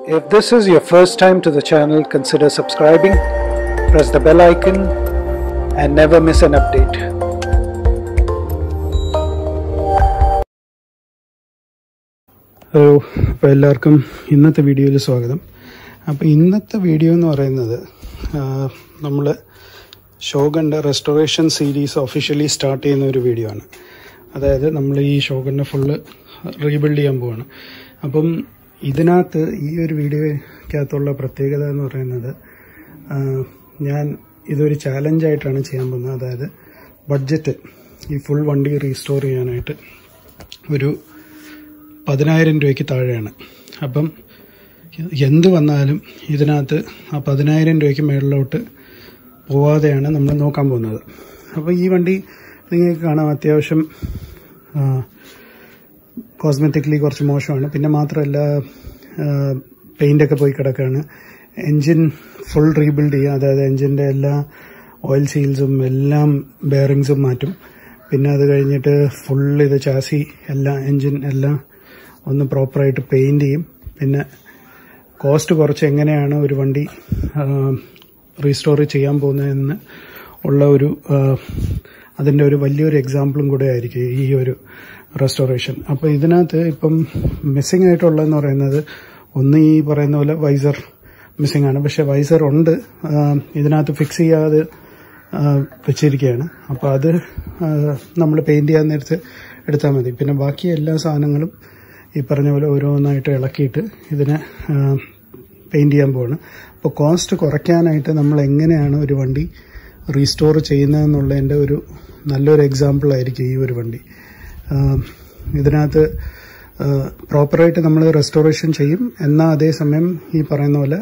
If this is your first time to the channel, consider subscribing, press the bell icon and never miss an update. Hello, അപ്പോൾ എല്ലാവർക്കും ഇന്നത്തെ വീഡിയോയിൽ സ്വാഗതം. അപ്പോൾ ഇന്നത്തെ വീഡിയോ എന്ന് പറയുന്നത് നമ്മൾ ഷോഗൻ്റെ റെസ്റ്റോറേഷൻ സീരീസ് ഒഫീഷ്യലി സ്റ്റാർട്ട് ചെയ്യുന്ന ഒരു വീഡിയോ ആണ്. അതായത് നമ്മൾ ഈ ഷോഗനെ ഫുള്ള് റീബിൽഡ് ചെയ്യാൻ പോവാണ്. അപ്പം ഇതിനകത്ത് ഈ ഒരു വീഡിയോയ്ക്കകത്തുള്ള പ്രത്യേകത എന്ന് പറയുന്നത്, ഞാൻ ഇതൊരു ചാലഞ്ചായിട്ടാണ് ചെയ്യാൻ പോകുന്നത്. അതായത് ബഡ്ജറ്റ് ഈ ഫുൾ വണ്ടി റീസ്റ്റോർ ചെയ്യാനായിട്ട് ഒരു 10,000 രൂപയ്ക്ക് താഴെയാണ്. അപ്പം എന്ത് വന്നാലും ഇതിനകത്ത് ആ 10,000 രൂപയ്ക്ക് മേളിലോട്ട് പോവാതെയാണ് നമ്മൾ നോക്കാൻ പോകുന്നത്. അപ്പോൾ ഈ വണ്ടി നിങ്ങൾക്ക് കാണാം, അത്യാവശ്യം കോസ്മെറ്റിക്കലി കുറച്ച് മോശമാണ്. പിന്നെ മാത്രമല്ല പെയിൻ്റൊക്കെ പോയി കിടക്കുകയാണ്. എൻജിൻ ഫുൾ റീബിൽഡ് ചെയ്യുക, അതായത് എൻജിൻ്റെ എല്ലാ ഓയിൽ സീൽസും എല്ലാം ബെയറിങ്സും മാറ്റും. പിന്നെ അത് കഴിഞ്ഞിട്ട് ഫുൾ ഇത് ചാസി എല്ലാം എൻജിൻ എല്ലാം ഒന്ന് പ്രോപ്പറായിട്ട് പെയിൻറ് ചെയ്യും. പിന്നെ കോസ്റ്റ് കുറച്ച് എങ്ങനെയാണ് ഒരു വണ്ടി റീസ്റ്റോർ ചെയ്യാൻ പോകുന്നതെന്ന് ഉള്ള ഒരു അതിൻ്റെ ഒരു വലിയൊരു എക്സാമ്പിളും കൂടെ ആയിരിക്കും ഈ ഒരു റെസ്റ്റോറേഷൻ. അപ്പോൾ ഇതിനകത്ത് ഇപ്പം മിസ്സിംഗ് ആയിട്ടുള്ളതെന്ന് പറയുന്നത്, ഒന്ന് ഈ പറയുന്ന പോലെ വൈസർ മിസ്സിംഗ് ആണ്. പക്ഷെ വൈസർ ഉണ്ട്, ഇതിനകത്ത് ഫിക്സ് ചെയ്യാതെ വെച്ചിരിക്കുകയാണ്. അപ്പോൾ അത് നമ്മൾ പെയിൻറ് ചെയ്യാൻ നേരത്ത് എടുത്താൽ മതി. പിന്നെ ബാക്കി എല്ലാ സാധനങ്ങളും ഈ പറഞ്ഞ പോലെ ഓരോന്നായിട്ട് ഇളക്കിയിട്ട് ഇതിനെ പെയിൻറ് ചെയ്യാൻ പോവാണ്. അപ്പോൾ കോസ്റ്റ് കുറയ്ക്കാനായിട്ട് നമ്മൾ എങ്ങനെയാണ് ഒരു വണ്ടി റീസ്റ്റോർ ചെയ്യുന്നതെന്നുള്ളതിൻ്റെ ഒരു നല്ലൊരു എക്സാമ്പിൾ ആയിരിക്കും ഈ ഒരു വണ്ടി. ഇതിനകത്ത് പ്രോപ്പറായിട്ട് നമ്മൾ റെസ്റ്റോറേഷൻ ചെയ്യും, എന്നാൽ അതേസമയം ഈ പറയുന്ന പോലെ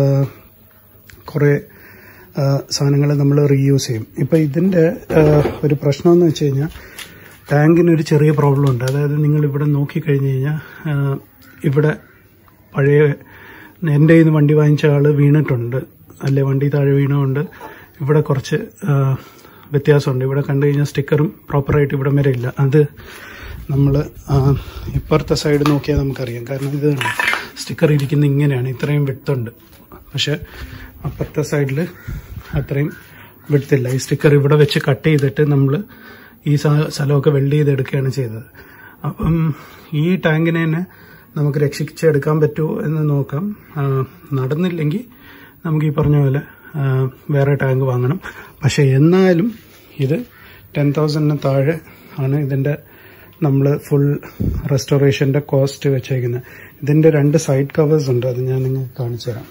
കുറേ സാധനങ്ങൾ നമ്മൾ റീയൂസ് ചെയ്യും. ഇപ്പം ഇതിൻ്റെ ഒരു പ്രശ്നമെന്ന് വെച്ച് കഴിഞ്ഞാൽ, ടാങ്കിനൊരു ചെറിയ പ്രോബ്ലം ഉണ്ട്. അതായത് നിങ്ങളിവിടെ നോക്കിക്കഴിഞ്ഞ് കഴിഞ്ഞാൽ ഇവിടെ പഴയ എൻ്റെ കയ്യിൽ നിന്ന് വണ്ടി വാങ്ങിച്ച ആൾ വീണിട്ടുണ്ട്, അല്ലെ വണ്ടി താഴെ വീണുകൊണ്ട് ഇവിടെ കുറച്ച് വ്യത്യാസമുണ്ട്. ഇവിടെ കണ്ടു കഴിഞ്ഞാൽ സ്റ്റിക്കറും പ്രോപ്പറായിട്ട് ഇവിടെ വരെ ഇല്ല. അത് നമ്മൾ ഇപ്പുറത്തെ സൈഡ് നോക്കിയാൽ നമുക്കറിയാം. കാരണം ഇത് സ്റ്റിക്കർ ഇരിക്കുന്ന ഇങ്ങനെയാണ്, ഇത്രയും വിഡ്ത്തുണ്ട്. പക്ഷെ അപ്പുറത്തെ സൈഡിൽ അത്രയും വിഡ്ത്തില്ല. ഈ സ്റ്റിക്കർ ഇവിടെ വെച്ച് കട്ട് ചെയ്തിട്ട് നമ്മൾ ഈ സ്ഥലമൊക്കെ വെൽഡ് ചെയ്തെടുക്കുകയാണ് ചെയ്തത്. അപ്പം ഈ ടാങ്കിനെ തന്നെ നമുക്ക് രക്ഷിച്ചെടുക്കാൻ പറ്റുമോ എന്ന് നോക്കാം. നടന്നില്ലെങ്കിൽ നമുക്ക് ഈ പറഞ്ഞ പോലെ വേറെ ടാങ്ക് വാങ്ങണം. പക്ഷെ എന്നാലും ഇത് 10,000 താഴെ ആണ് ഇതിൻ്റെ നമ്മൾ ഫുൾ റെസ്റ്റോറേഷൻ്റെ കോസ്റ്റ് വെച്ചേക്കുന്നത്. ഇതിൻ്റെ 2 സൈഡ് കവേഴ്സ് ഉണ്ട്, അത് ഞാൻ നിങ്ങൾക്ക് കാണിച്ചു തരാം.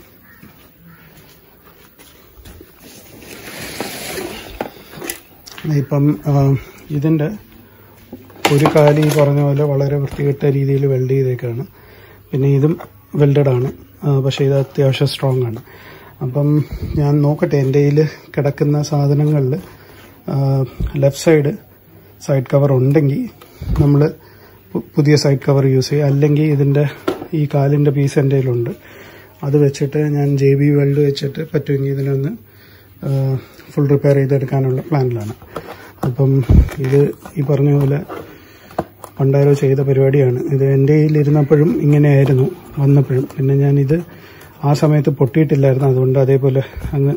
ഇപ്പം ഇതിൻ്റെ ഒരു കാല് ഈ പറഞ്ഞ പോലെ വളരെ വൃത്തികെട്ട രീതിയിൽ വെൽഡ് ചെയ്തേക്കാണ്. പിന്നെ ഇതും വെൽഡഡ് ആണ്, പക്ഷേ ഇത് അത്യാവശ്യം സ്ട്രോങ് ആണ്. അപ്പം ഞാൻ നോക്കട്ടെ, എൻ്റെ കയ്യിൽ കിടക്കുന്ന സാധനങ്ങളിൽ ലെഫ്റ്റ് സൈഡ് കവർ ഉണ്ടെങ്കിൽ നമ്മൾ പുതിയ സൈഡ് കവർ യൂസ് ചെയ്യുക. അല്ലെങ്കിൽ ഇതിൻ്റെ ഈ കാലിൻ്റെ പീസ് എൻ്റെ കയ്യിലുണ്ട്, അത് വെച്ചിട്ട് ഞാൻ JB വെൽഡ് വെച്ചിട്ട് പറ്റുമെങ്കിൽ ഇതിനൊന്ന് ഫുൾ റിപ്പയർ ചെയ്തെടുക്കാനുള്ള പ്ലാനിലാണ്. അപ്പം ഇത് ഈ പറഞ്ഞ പോലെ പണ്ടാരോ ചെയ്ത പരിപാടിയാണ്. ഇത് എൻ്റെ കയ്യിലിരുന്നപ്പോഴും ഇങ്ങനെയായിരുന്നു വന്നപ്പോഴും. പിന്നെ ഞാനിത് ആ സമയത്ത് പൊട്ടിയിട്ടില്ലായിരുന്നു, അതുകൊണ്ട് അതേപോലെ അങ്ങ്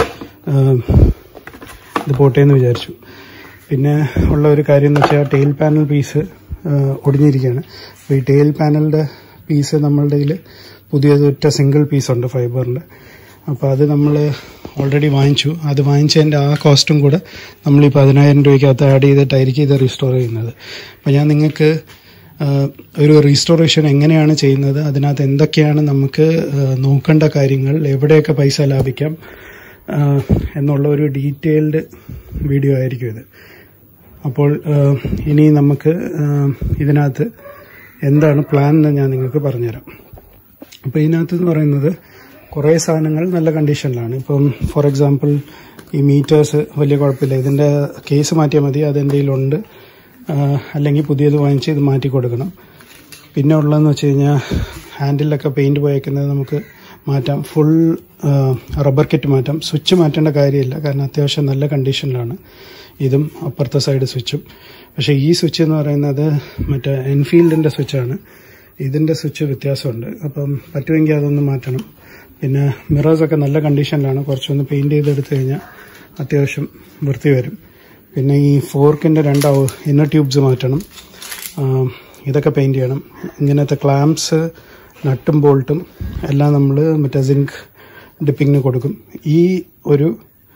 ഇത് പോട്ടേന്ന് വിചാരിച്ചു. പിന്നെ ഉള്ള ഒരു കാര്യം എന്ന് വെച്ചാൽ ടെയിൽ പാനൽ പീസ് ഒടിഞ്ഞിരിക്കുകയാണ്. അപ്പോൾ ഈ ടെയിൽ പാനലിൻ്റെ പീസ് നമ്മളുടെ കയ്യിൽ പുതിയതൊറ്റ സിംഗിൾ പീസുണ്ട് ഫൈബറിൻ്റെ. അപ്പോൾ അത് നമ്മൾ ഓൾറെഡി വാങ്ങിച്ചു. അത് വാങ്ങിച്ചതിൻ്റെ ആ കോസ്റ്റും കൂടെ നമ്മൾ ഈ 10,000 രൂപയ്ക്കകത്ത് ആഡ് ചെയ്തിട്ടായിരിക്കും ഇത് റീസ്റ്റോർ ചെയ്യുന്നത്. അപ്പോൾ ഞാൻ നിങ്ങൾക്ക് ഒരു റീസ്റ്റോറേഷൻ എങ്ങനെയാണ് ചെയ്യുന്നത്, അതിനകത്ത് എന്തൊക്കെയാണ് നമുക്ക് നോക്കേണ്ട കാര്യങ്ങൾ, എവിടെയൊക്കെ പൈസ ലാഭിക്കാം എന്നുള്ള ഒരു ഡീറ്റെയിൽഡ് വീഡിയോ ആയിരിക്കും ഇത്. അപ്പോൾ ഇനി നമുക്ക് ഇതിനകത്ത് എന്താണ് പ്ലാൻ എന്ന് ഞാൻ നിങ്ങൾക്ക് പറഞ്ഞുതരാം. അപ്പോൾ ഇതിനകത്ത് പറയുന്നത് കുറേ സാധനങ്ങൾ നല്ല കണ്ടീഷനിലാണ്. ഇപ്പം ഫോർ എക്സാമ്പിൾ ഈ മീറ്റേഴ്സ് വലിയ കുഴപ്പമില്ല, ഇതിൻ്റെ കേസ് മാറ്റിയാൽ മതി, അതെൻ്റെ കയ്യിലുണ്ട്. അല്ലെങ്കിൽ പുതിയത് വാങ്ങിച്ച് ഇത് മാറ്റി കൊടുക്കണം. പിന്നെ ഉള്ളതെന്ന് വെച്ച് കഴിഞ്ഞാൽ ഹാൻഡിലൊക്കെ പെയിൻറ്റ് പോയേക്കുന്നത് നമുക്ക് മാറ്റാം, ഫുൾ റബ്ബർ കിറ്റ് മാറ്റാം. സ്വിച്ച് മാറ്റേണ്ട കാര്യമില്ല, കാരണം അത്യാവശ്യം നല്ല കണ്ടീഷനിലാണ് ഇതും അപ്പുറത്തെ സൈഡ് സ്വിച്ചും. പക്ഷേ ഈ സ്വിച്ച് എന്ന് പറയുന്നത് മറ്റേ എൻഫീൽഡിൻ്റെ സ്വിച്ചാണ്. ഇതിന്റെ സ്വിച്ച് വ്യത്യാസമുണ്ട്. അപ്പം പറ്റുമെങ്കിൽ അതൊന്ന് മാറ്റണം. പിന്നെ മിറേഴ്സൊക്കെ നല്ല കണ്ടീഷനിലാണ്. കുറച്ചൊന്ന് പെയിന്റ് ചെയ്തെടുത്തു കഴിഞ്ഞാൽ അത്യാവശ്യം വൃത്തി വരും. പിന്നെ ഈ ഫോർക്കിന്റെ 2 ഇന്നർ ട്യൂബ്സ് മാറ്റണം. ഇതൊക്കെ പെയിന്റ് ചെയ്യണം. ഇങ്ങനത്തെ ക്ലാംപ്സ്, നട്ടും ബോൾട്ടും എല്ലാം നമ്മൾ മറ്റേ സിങ്ക് ഡിപ്പിങ്ങിന് കൊടുക്കും. ഈ ഒരു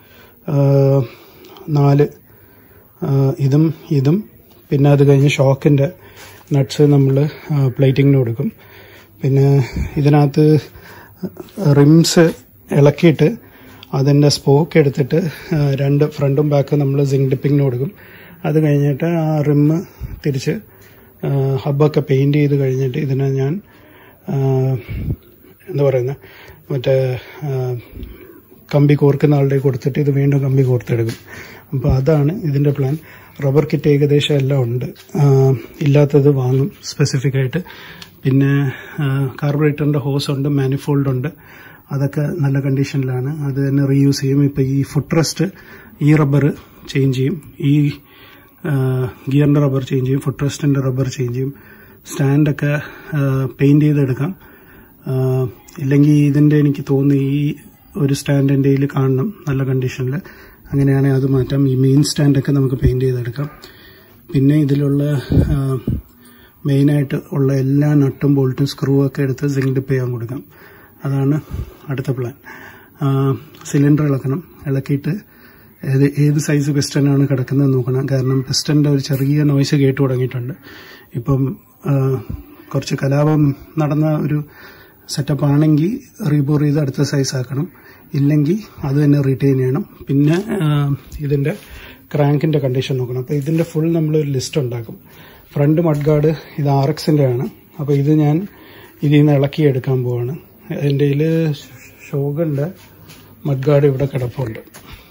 4 ഇതും പിന്നെ അത് കഴിഞ്ഞ് ഷോക്കിന്റെ നട്ട്സ് നമ്മൾ പ്ലേറ്റിങ്ങിന് കൊടുക്കും. പിന്നെ ഇതിനകത്ത് റിംസ് ഇളക്കിയിട്ട് അതിൻ്റെ സ്പോക്ക് എടുത്തിട്ട് 2 ഫ്രണ്ടും ബാക്കും നമ്മൾ സിങ്ക് ഡിപ്പിങ്ങിന് കൊടുക്കും. അത് കഴിഞ്ഞിട്ട് ആ റിമ്മ് തിരിച്ച് ഹബ്ബൊക്കെ പെയിന്റ് ചെയ്ത് കഴിഞ്ഞിട്ട് ഇതിനെ ഞാൻ എന്താ പറയുന്നത് മറ്റേ കമ്പി കോർക്കുന്ന ആളുടെ കൊടുത്തിട്ട് ഇത് വീണ്ടും കമ്പി കോർത്തെടുക്കും. അപ്പോൾ അതാണ് ഇതിന്റെ പ്ലാൻ. റബ്ബർ കിറ്റ് ഏകദേശം എല്ലാം ഉണ്ട്. ഇല്ലാത്തത് വാങ്ങും സ്പെസിഫിക് ആയിട്ട്. പിന്നെ കാർബറേറ്ററിന്റെ ഹോസ് ഉണ്ട്, മാനിഫോൾഡ് ഉണ്ട്. അതൊക്കെ നല്ല കണ്ടീഷനിലാണ്. അത് തന്നെ റീയൂസ് ചെയ്യും. ഇപ്പൊ ഈ ഫുട് റെസ്റ്റ് ഈ റബ്ബർ ചേഞ്ച് ചെയ്യും, ഈ ഗിയറിന്റെ റബ്ബർ ചേഞ്ച് ചെയ്യും, ഫുട് റെസ്റ്റിന്റെ റബ്ബർ ചേഞ്ച് ചെയ്യും. സ്റ്റാൻഡൊക്കെ പെയിന്റ് ചെയ്തെടുക്കാം. ഇല്ലെങ്കിൽ ഇതിന്റെ എനിക്ക് തോന്നുന്നു ഈ ഒരു സ്റ്റാൻഡ് എൻ്റെ കയ്യിൽ കാണണം നല്ല കണ്ടീഷനിൽ. അങ്ങനെയാണെങ്കിൽ അത് മാറ്റാം. ഈ മെയിൻ സ്റ്റാൻഡൊക്കെ നമുക്ക് പെയിന്റ് ചെയ്തെടുക്കാം. പിന്നെ ഇതിലുള്ള മെയിനായിട്ട് ഉള്ള എല്ലാ നട്ടും ബോൾട്ടും സ്ക്രൂ ഒക്കെ എടുത്ത് സിങ്ക് ഡിപ്പ് ചെയ്യാൻ കൊടുക്കാം. അതാണ് അടുത്ത പ്ലാൻ. സിലിണ്ടർ ഇളക്കണം. ഇളക്കിയിട്ട് ഏത് സൈസ് പിസ്റ്റനാണ് കിടക്കുന്നത് നോക്കണം. കാരണം പിസ്റ്റന്റെ ഒരു ചെറിയ നോയ്സ് കേട്ടു തുടങ്ങിയിട്ടുണ്ട്. ഇപ്പം കുറച്ച് കലാപം നടന്ന ഒരു സെറ്റപ്പ് ആണെങ്കിൽ റീബോർ ചെയ്ത് അടുത്ത സൈസ് ആക്കണം. ഇല്ലെങ്കിൽ അത് തന്നെ റീറ്റെയിൻ ചെയ്യണം. പിന്നെ ഇതിന്റെ ക്രാങ്കിന്റെ കണ്ടീഷൻ നോക്കണം. അപ്പൊ ഇതിന്റെ ഫുൾ നമ്മളൊരു ലിസ്റ്റ് ഉണ്ടാക്കും. ഫ്രണ്ട് മഡ്ഗാർഡ് ഇത് RXന്റെ ആണ്. അപ്പൊ ഇത് ഞാൻ ഇതിൽ നിന്ന് ഇളക്കിയെടുക്കാൻ പോവാണ്. എൻ്റെ കയ്യിൽ ഷോഗന്റെ മഡ്ഗാർഡ് ഇവിടെ കിടപ്പുണ്ട്.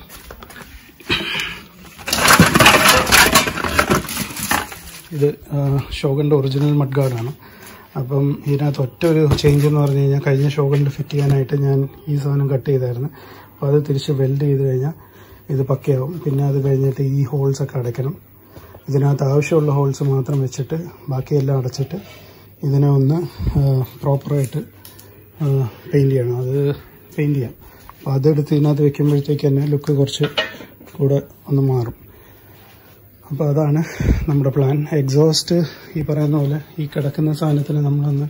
ഇത് ഷോഗന്റെ ഒറിജിനൽ മഡ്ഗാർഡാണ്. അപ്പം ഇതിനകത്ത് ഒറ്റ ഒരു ചേഞ്ച് എന്ന് പറഞ്ഞു കഴിഞ്ഞാൽ കഴിഞ്ഞ ഷോഗണ്ട് ഫിറ്റ് ചെയ്യാനായിട്ട് ഞാൻ ഈ സാധനം കട്ട് ചെയ്തായിരുന്നു. അപ്പോൾ അത് തിരിച്ച് വെൽഡ് ചെയ്ത് കഴിഞ്ഞാൽ ഇത് പക്കയാവും. പിന്നെ അത് കഴിഞ്ഞിട്ട് ഈ ഹോൾസ് ഒക്കെ അടയ്ക്കണം. ഇതിനകത്ത് ആവശ്യമുള്ള ഹോൾസ് മാത്രം വെച്ചിട്ട് ബാക്കിയെല്ലാം അടച്ചിട്ട് ഇതിനെ ഒന്ന് പ്രോപ്പറായിട്ട് പെയിന്റ് ചെയ്യണം. അത് പെയിന്റ് ചെയ്യാം. അപ്പോൾ അതെടുത്ത് ഇതിനകത്ത് വെക്കുമ്പോഴത്തേക്ക് തന്നെ ലുക്ക് കുറച്ച് കൂടെ ഒന്ന് മാറും. അപ്പോൾ അതാണ് നമ്മുടെ പ്ലാൻ. എക്സോസ്റ്റ് ഈ പറയുന്ന പോലെ ഈ കിടക്കുന്ന സാധനത്തിന് നമ്മളൊന്ന്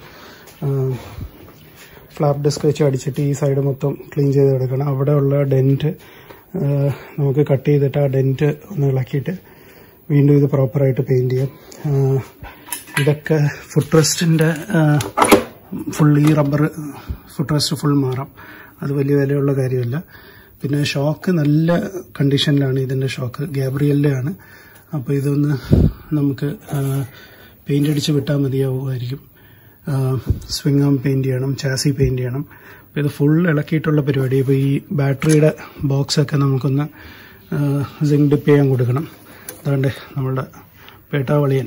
ഫ്ലാപ്പ് ഡിസ്ക് വെച്ച് അടിച്ചിട്ട് ഈ സൈഡ് മൊത്തം ക്ലീൻ ചെയ്തെടുക്കണം. അവിടെയുള്ള ഡെന്റ് നമുക്ക് കട്ട് ചെയ്തിട്ട് ആ ഡെന്റ് ഒന്ന് ഇളക്കിയിട്ട് വീണ്ടും ഇത് പ്രോപ്പറായിട്ട് പെയിന്റ് ചെയ്യാം. ഇതൊക്കെ ഫുട് റെസ്റ്റിന്റെ ഫുൾ ഈ റബ്ബർ ഫുട് റെസ്റ്റ് ഫുൾ മാറാം. അത് വലിയ വിലയുള്ള കാര്യമല്ല. പിന്നെ ഷോക്ക് നല്ല കണ്ടീഷനിലാണ്. ഇതിന്റെ ഷോക്ക് ഗാബ്രിയലിന്റെ ആണ്. അപ്പോൾ ഇതൊന്ന് നമുക്ക് പെയിന്റ് അടിച്ച് വിട്ടാൽ മതിയാവുമായിരിക്കും. സ്വിംഗ് ആം പെയിന്റ് ചെയ്യണം, ചാസി പെയിന്റ് ചെയ്യണം. അപ്പോൾ ഇത് ഫുൾ ഇളക്കിയിട്ടുള്ള പരിപാടി. ഇപ്പോൾ ഈ ബാറ്ററിയുടെ ബോക്സൊക്കെ നമുക്കൊന്ന് സിങ്ക് ഡിപ്പ് ചെയ്യാൻ കൊടുക്കണം. അതാണ്ട് നമ്മളുടെ പേട്ടാവളിയൻ.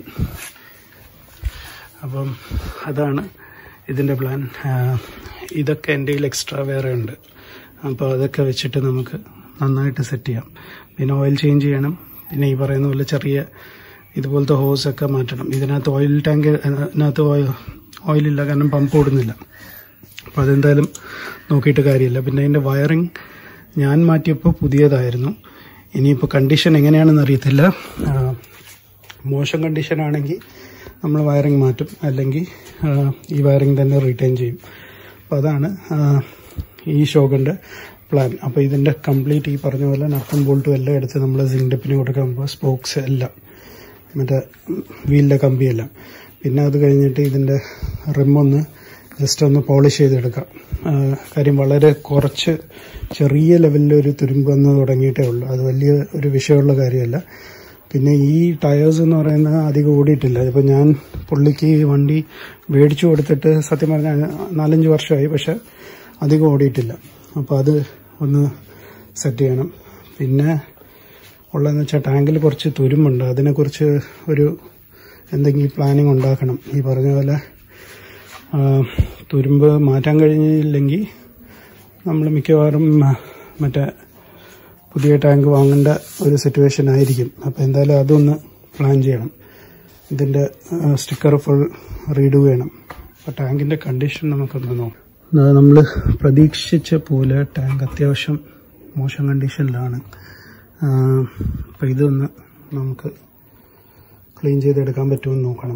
അപ്പം അതാണ് ഇതിന്റെ പ്ലാൻ. ഇതൊക്കെ എൻ്റെ കയ്യിൽ എക്സ്ട്രാ വേറെ ഉണ്ട്. അപ്പോൾ അതൊക്കെ വെച്ചിട്ട് നമുക്ക് നന്നായിട്ട് സെറ്റ് ചെയ്യാം. പിന്നെ ഓയിൽ ചേഞ്ച് ചെയ്യണം. പിന്നെ ഈ പറയുന്ന പോലെ ചെറിയ ഇതുപോലത്തെ ഹോസൊക്കെ മാറ്റണം. ഇതിനകത്ത് ഓയിൽ ടാങ്കിനകത്ത് ഓയിലില്ല, കാരണം പമ്പ് ഓടുന്നില്ല. അപ്പം അതെന്തായാലും നോക്കിയിട്ട് കാര്യമില്ല. പിന്നെ അതിൻ്റെ വയറിങ് ഞാൻ മാറ്റിയപ്പോൾ പുതിയതായിരുന്നു. ഇനിയിപ്പോൾ കണ്ടീഷൻ എങ്ങനെയാണെന്ന് അറിയത്തില്ല. മോശം കണ്ടീഷനാണെങ്കിൽ നമ്മൾ വയറിങ് മാറ്റും, അല്ലെങ്കിൽ ഈ വയറിങ് തന്നെ റീറ്റെയിൻ ചെയ്യും. അപ്പോൾ അതാണ് ഈ ഷോഗന്റെ പ്ലാൻ. അപ്പോൾ ഇതിന്റെ കംപ്ലീറ്റ് ഈ പറഞ്ഞ പോലെ നട്ടും ബോൾട്ടും എല്ലാം എടുത്ത് നമ്മൾ സിങ്ക് ഡിപ്പിന് കൊടുക്കുമ്പോൾ സ്പോക്സ് എല്ലാം മറ്റേ വീലിന്റെ കമ്പിയെല്ലാം. പിന്നെ അത് കഴിഞ്ഞിട്ട് ഇതിന്റെ റിമ്മൊന്ന് ജസ്റ്റ് ഒന്ന് പോളിഷ് ചെയ്തെടുക്കാം. കാര്യം വളരെ കുറച്ച് ചെറിയ ലെവലിൽ ഒരു തുരുമ്പ് വന്ന് തുടങ്ങിയിട്ടേ ഉള്ളൂ. അത് വലിയ ഒരു വിഷയമുള്ള കാര്യമല്ല. പിന്നെ ഈ ടയേഴ്സ് എന്ന് പറയുന്നത് അധികം ഓടിയിട്ടില്ല. ഇപ്പം ഞാൻ പുള്ളിക്ക് വണ്ടി മേടിച്ചു കൊടുത്തിട്ട് സത്യം പറഞ്ഞാൽ 4-5 വർഷമായി, പക്ഷെ അധികം ഓടിയിട്ടില്ല. അപ്പോൾ അത് ഒന്ന് സെറ്റ് ചെയ്യണം. പിന്നെ ഉള്ളതെന്ന് വെച്ചാൽ ടാങ്കിൽ കുറച്ച് തുരുമ്പുണ്ട്. അതിനെക്കുറിച്ച് ഒരു എന്തെങ്കിലും പ്ലാനിങ് ഉണ്ടാക്കണം. ഈ പറഞ്ഞ പോലെ തുരുമ്പ് മാറ്റാൻ കഴിഞ്ഞില്ലെങ്കിൽ നമ്മൾ മിക്കവാറും മറ്റേ പുതിയ ടാങ്ക് വാങ്ങേണ്ട ഒരു സിറ്റുവേഷൻ ആയിരിക്കും. അപ്പോൾ എന്തായാലും അതൊന്ന് പ്ലാൻ ചെയ്യണം. ഇതിൻ്റെ സ്റ്റിക്കർ ഫുൾ റീഡു ചെയ്യണം. അപ്പോൾ ടാങ്കിൻ്റെ കണ്ടീഷൻ നമുക്കൊന്ന് നോക്കാം. നമ്മൾ പ്രതീക്ഷിച്ച പോലെ ടാങ്ക് അത്യാവശ്യം മോശം കണ്ടീഷനിലാണ്. അപ്പോൾ ഇതൊന്ന് നമുക്ക് ക്ലീൻ ചെയ്തെടുക്കാൻ പറ്റുമെന്ന് നോക്കണം.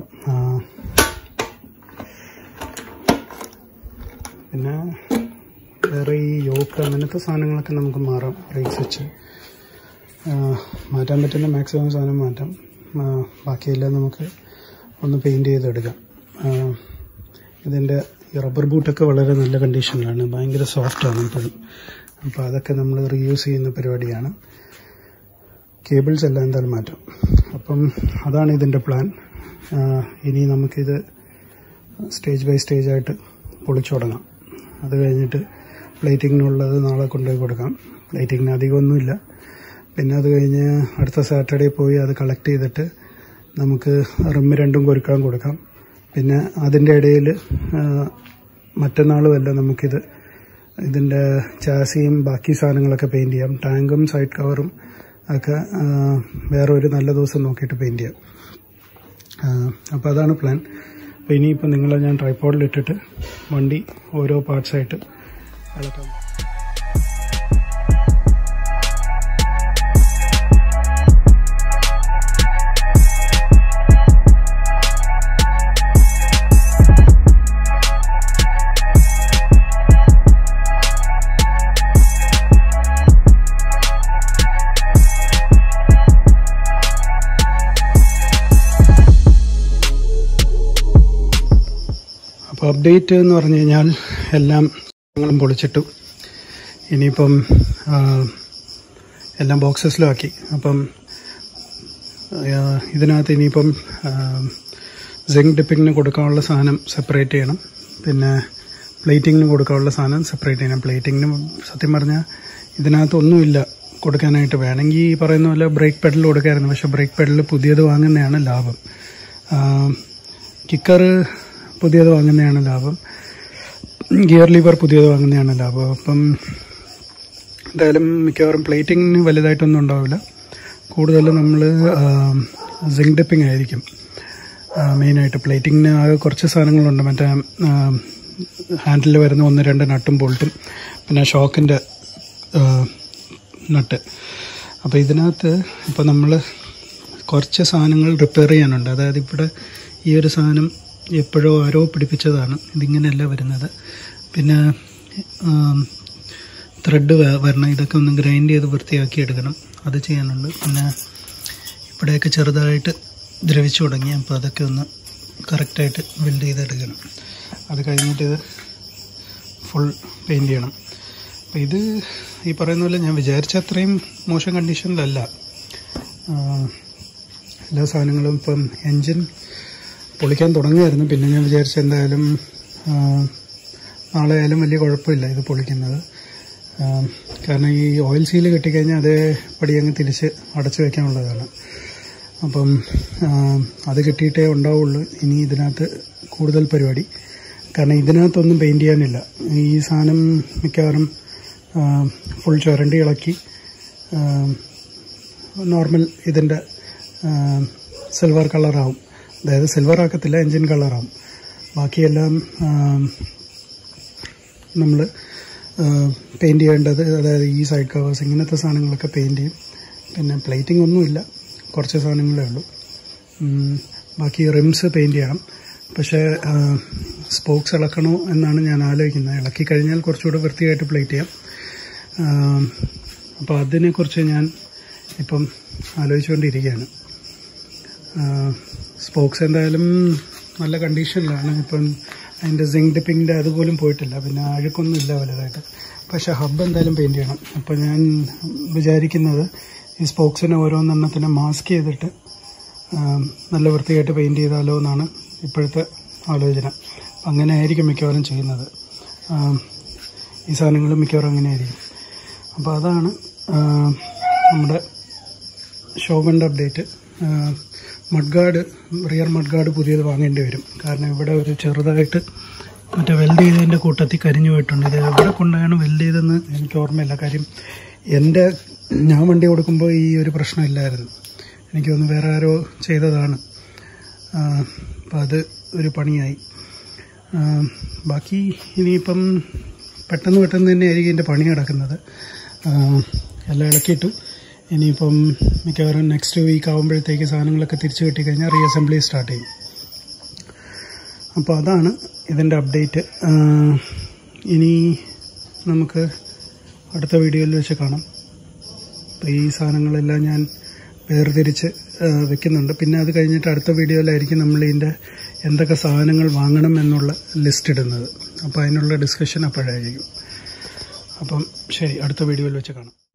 പിന്നെ വേറെ ഈ യോക്ക് അങ്ങനത്തെ സാധനങ്ങളൊക്കെ നമുക്ക് മാറാം. ബ്രേക്ക് സ്വിച്ച് മാറ്റാൻ പറ്റുന്ന മാക്സിമം സാധനം മാറ്റാം. ബാക്കിയെല്ലാം നമുക്ക് ഒന്ന് പെയിൻറ്റ് ചെയ്തെടുക്കാം. ഇതിൻ്റെ ഈ റബ്ബർ ബൂട്ടൊക്കെ വളരെ നല്ല കണ്ടീഷനിലാണ്, ഭയങ്കര സോഫ്റ്റാണ് ഇപ്പോഴും. അപ്പോൾ അതൊക്കെ നമ്മൾ റീയൂസ് ചെയ്യുന്ന പരിപാടിയാണ്. കേബിൾസ് എല്ലാം എന്തായാലും മാറ്റാം. അപ്പം അതാണ് ഇതിൻ്റെ പ്ലാൻ. ഇനി നമുക്കിത് സ്റ്റേജ് ബൈ സ്റ്റേജായിട്ട് പൊളിച്ചു തുടങ്ങാം. അത് കഴിഞ്ഞിട്ട് പ്ലേറ്റിങ്ങിനുള്ളത് നാളെ കൊണ്ടുപോയി കൊടുക്കാം. പ്ലേറ്റിങ്ങിന് അധികമൊന്നുമില്ല. പിന്നെ അത് കഴിഞ്ഞ് അടുത്ത സാറ്റർഡേ പോയി അത് കളക്ട് ചെയ്തിട്ട് നമുക്ക് റിമ്മ് രണ്ടും കൊരുക്കാൻ കൊടുക്കാം. പിന്നെ അതിൻ്റെ ഇടയിൽ മറ്റന്നാൾ വല്ല നമുക്കിത് ഇതിൻ്റെ ചാസിയും ബാക്കി സാധനങ്ങളൊക്കെ പെയിൻറ്റ് ചെയ്യാം. ടാങ്കും സൈഡ് കവറും ഒക്കെ വേറെ ഒരു നല്ല ദിവസം നോക്കിയിട്ട് പെയിൻറ്റ് ചെയ്യാം. അപ്പോൾ അതാണ് പ്ലാൻ. അപ്പോൾ ഇനിയിപ്പോൾ നിങ്ങളെ ഞാൻ ട്രൈപോഡിലിട്ടിട്ട് വണ്ടി ഓരോ പാർട്സായിട്ട് ഇളക്കാം. അപ്പോൾ അപ്ഡേറ്റ് എന്ന് പറഞ്ഞു കഴിഞ്ഞാൽ എല്ലാം ഞങ്ങളും പൊളിച്ചിട്ടു. ഇനിയിപ്പം എല്ലാം ബോക്സസിലും ആക്കി. അപ്പം ഇതിനകത്ത് ഇനിയിപ്പം സിങ്ക് ഡിപ്പിങ്ങിന് കൊടുക്കാനുള്ള സാധനം സെപ്പറേറ്റ് ചെയ്യണം. പിന്നെ പ്ലേറ്റിങ്ങിന് കൊടുക്കാനുള്ള സാധനം സെപ്പറേറ്റ് ചെയ്യണം. പ്ലേറ്റിങ്ങിന് സത്യം പറഞ്ഞാൽ ഇതിനകത്തൊന്നുമില്ല കൊടുക്കാനായിട്ട്. വേണമെങ്കിൽ ഈ പറയുന്ന പോലെ ബ്രേക്ക് പെഡൽ കൊടുക്കാമായിരുന്നു. പക്ഷേ ബ്രേക്ക് പെഡൽ പുതിയത് വാങ്ങുന്നതാണ് ലാഭം. കിക്കർ പുതിയത് വാങ്ങുന്നതാണ് ലാഭം. ഗിയർ ലിവർ പുതിയത് വാങ്ങുന്നതാണ് ലാഭം. അപ്പം എന്തായാലും മിക്കവാറും പ്ലേറ്റിങ്ങിന് വലുതായിട്ടൊന്നും ഉണ്ടാവില്ല. കൂടുതൽ നമ്മൾ സിങ്ക് ഡിപ്പിംഗ് ആയിരിക്കും മെയിനായിട്ട്. പ്ലേറ്റിങ്ങിന് ആകെ കുറച്ച് സാധനങ്ങളുണ്ട്. മറ്റേ ഹാൻഡിൽ വരുന്ന 1-2 നട്ടും ബോൾട്ടും പിന്നെ ഷോക്കിൻ്റെ നട്ട്. അപ്പോൾ ഇതിനകത്ത് ഇപ്പോൾ നമ്മൾ കുറച്ച് സാധനങ്ങൾ റിപ്പയർ ചെയ്യാനുണ്ട്. അതായത് ഇവിടെ ഈ ഒരു സാധനം എപ്പോഴോ ആരോ പിടിപ്പിച്ചതാണ്. ഇതിങ്ങനെയല്ല വരുന്നത്. പിന്നെ ത്രെഡ് വരണം. ഇതൊക്കെ ഒന്ന് ഗ്രൈൻഡ് ചെയ്ത് വൃത്തിയാക്കി എടുക്കണം. അത് ചെയ്യാനുണ്ട്. പിന്നെ ഇവിടെയൊക്കെ ചെറുതായിട്ട് ദ്രവിച്ചു തുടങ്ങി. അപ്പോൾ അതൊക്കെ ഒന്ന് കറക്റ്റായിട്ട് വെൽഡ് ചെയ്തെടുക്കണം. അത് കഴിഞ്ഞിട്ട് ഇത് ഫുൾ പെയിൻറ്റ് ചെയ്യണം. അപ്പോൾ ഇത് ഈ പറയുന്ന പോലെ ഞാൻ വിചാരിച്ച അത്രയും മോശം കണ്ടീഷനിലല്ല എല്ലാ സാധനങ്ങളും. ഇപ്പം എൻജിൻ പൊളിക്കാൻ തുടങ്ങിയായിരുന്നു. പിന്നെ ഞാൻ വിചാരിച്ച എന്തായാലും നാളെ ആയാലും വലിയ കുഴപ്പമില്ല ഇത് പൊളിക്കുന്നത്. കാരണം ഈ ഓയിൽ സീല് കെട്ടിക്കഴിഞ്ഞാൽ അതേപടി അങ്ങ് തിരിച്ച് അടച്ചു വയ്ക്കാനുള്ളതാണ്. അപ്പം അത് കെട്ടിയിട്ടേ ഉണ്ടാവുള്ളൂ ഇനി ഇതിനകത്ത് കൂടുതൽ പരിപാടി. കാരണം ഇതിനകത്തൊന്നും പെയിൻറ്റ് ചെയ്യാനില്ല. ഈ സാധനം മിക്കവാറും ഫുൾ ചുരണ്ടി ഇളക്കി നോർമൽ ഇതിൻ്റെ സിൽവർ കളറാവും. അതായത് സിൽവർ ആക്കത്തില്ല, എൻജിൻ കളറാവും. ബാക്കിയെല്ലാം നമ്മൾ പെയിൻറ്റ് ചെയ്യേണ്ടത്, അതായത് ഈ സൈഡ് കവേഴ്സ് ഇങ്ങനത്തെ സാധനങ്ങളൊക്കെ പെയിൻറ്റ് ചെയ്യും. പിന്നെ പ്ലേറ്റിംഗ് ഒന്നുമില്ല, കുറച്ച് സാധനങ്ങളേ ഉള്ളൂ. ബാക്കി റിംസ് പെയിൻറ്റ് ചെയ്യണം. പക്ഷേ സ്പോക്സ് ഇളക്കണോ എന്നാണ് ഞാൻ ആലോചിക്കുന്നത്. ഇളക്കി കഴിഞ്ഞാൽ കുറച്ചുകൂടെ വൃത്തിയായിട്ട് പ്ലേറ്റ് ചെയ്യാം. അപ്പോൾ അതിനെക്കുറിച്ച് ഞാൻ ഇപ്പം ആലോചിച്ചുകൊണ്ടിരിക്കുകയാണ്. സ്പോക്സ് എന്തായാലും നല്ല കണ്ടീഷനിലാണ്. ഇപ്പം അതിൻ്റെ സിങ്ക് ഡിപ്പിങ്ങിൻ്റെ അതുപോലും പോയിട്ടില്ല. പിന്നെ അഴുക്കൊന്നും ഇല്ല വലുതായിട്ട്. പക്ഷേ ഹബ്ബ് എന്തായാലും പെയിൻറ്റ് ചെയ്യണം. അപ്പോൾ ഞാൻ വിചാരിക്കുന്നത് ഈ സ്പോക്സിനെ ഓരോന്നെണ്ണത്തിനെ മാസ്ക് ചെയ്തിട്ട് നല്ല വൃത്തിയായിട്ട് പെയിൻറ്റ് ചെയ്താലോ എന്നാണ് ഇപ്പോഴത്തെ ആലോചന. അങ്ങനെ ആയിരിക്കും മിക്കവാറും ചെയ്യുന്നത്. ഈ സാധനങ്ങൾ മിക്കവാറും അങ്ങനെ ആയിരിക്കും. അപ്പോൾ അതാണ് നമ്മുടെ ഷോഗണിൻ്റെ അപ്ഡേറ്റ്. മഡ്ഗാർഡ്, റിയർ മഡ്ഗാർഡ് പുതിയത് വാങ്ങേണ്ടി വരും. കാരണം ഇവിടെ ഒരു ചെറുതായിട്ട് മറ്റേ വെൽഡ് ചെയ്തതിൻ്റെ കൂട്ടത്തിൽ കരിഞ്ഞു പോയിട്ടുണ്ട്. ഇത് എവിടെ കൊണ്ടാണ് വെൽഡ് ചെയ്തതെന്ന് എനിക്ക് ഓർമ്മയില്ല. കാര്യം ഞാൻ വണ്ടി കൊടുക്കുമ്പോൾ ഈ ഒരു പ്രശ്നമില്ലായിരുന്നു. എനിക്ക് തോന്നുന്നു വേറെ ആരോ ചെയ്തതാണ്. അപ്പോൾ അത് ഒരു പണിയായി. ബാക്കി ഇനിയിപ്പം പെട്ടെന്ന് തന്നെ ആയിരിക്കും ഇതിൻ്റെ പണി നടക്കുന്നത്. എല്ലാം ഇളക്കിയിട്ടു. ഇനിയിപ്പം മിക്കവാറും നെക്സ്റ്റ് വീക്ക് ആകുമ്പോഴത്തേക്ക് സാധനങ്ങളൊക്കെ തിരിച്ചു കിട്ടിക്കഴിഞ്ഞാൽ റീഅസംബ്ലി സ്റ്റാർട്ട് ചെയ്യും. അപ്പോൾ അതാണ് ഇതിൻ്റെ അപ്ഡേറ്റ്. ഇനി നമുക്ക് അടുത്ത വീഡിയോയിൽ വെച്ച് കാണാം. അപ്പോൾ ഈ സാധനങ്ങളെല്ലാം ഞാൻ വേർതിരിച്ച് വെക്കുന്നുണ്ട്. പിന്നെ അത് കഴിഞ്ഞിട്ട് അടുത്ത വീഡിയോയിലായിരിക്കും നമ്മൾ ഇതിൻ്റെ എന്തൊക്കെ സാധനങ്ങൾ വാങ്ങണം എന്നുള്ള ലിസ്റ്റ് ഇടുന്നത്. അപ്പോൾ അതിനുള്ള ഡിസ്കഷൻ അപ്പോഴായിരിക്കും. അപ്പം ശരി, അടുത്ത വീഡിയോയിൽ വെച്ച് കാണാം.